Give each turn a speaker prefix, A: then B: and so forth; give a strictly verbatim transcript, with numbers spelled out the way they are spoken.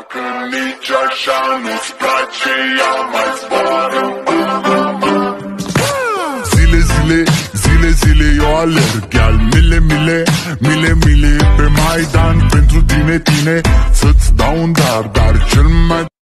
A: Dacă nici așa nu-ți place, ea mai zboară. Zile, zile, zile, zile eu alerg, iar mile, mile, mile, mile pe Maidan pentru tine, tine, să-ți dau un dar, dar cel mai